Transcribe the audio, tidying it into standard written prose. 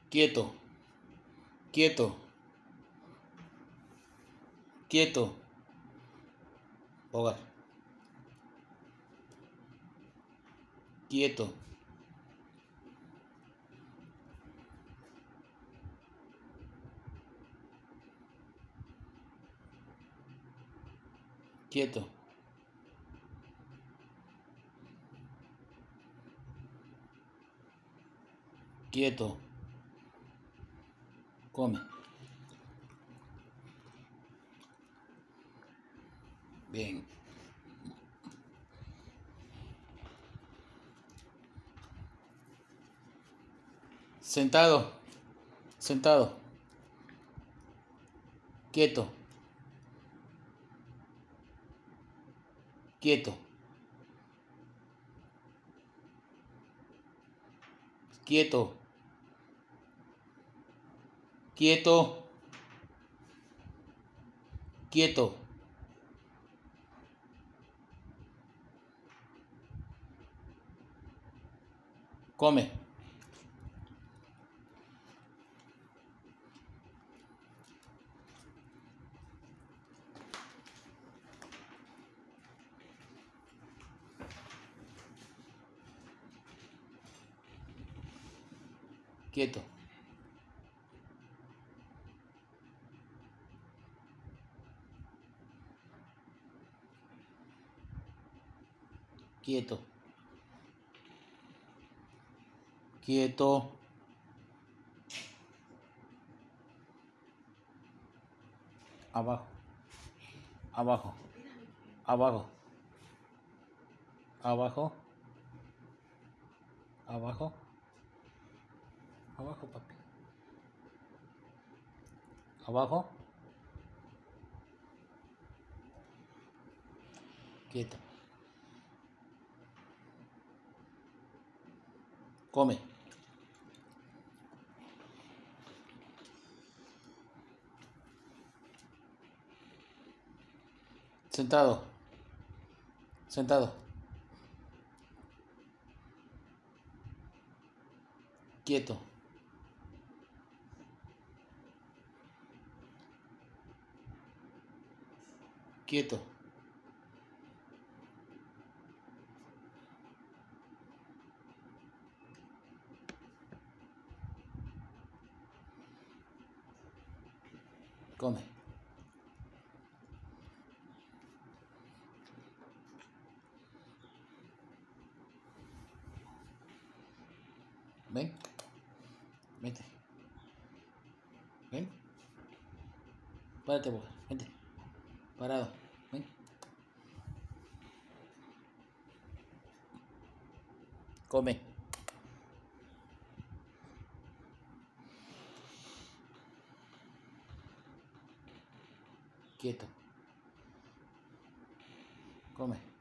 Quieto, quieto, quieto. Hogar. Quieto. Quieto. Quieto. Come. Bien. Sentado. Sentado. Quieto. Quieto. Quieto. Quieto. Quieto. Come. Quieto. Quieto. Quieto. Abajo. Abajo. Abajo. Abajo. Abajo. Abajo, papi. Abajo. Quieto. Come. Sentado. Sentado. Quieto. Quieto. Come. Ven. Vente. Ven. Párate, boca. Vente. Parado. Ven. Come. Quieto. Come.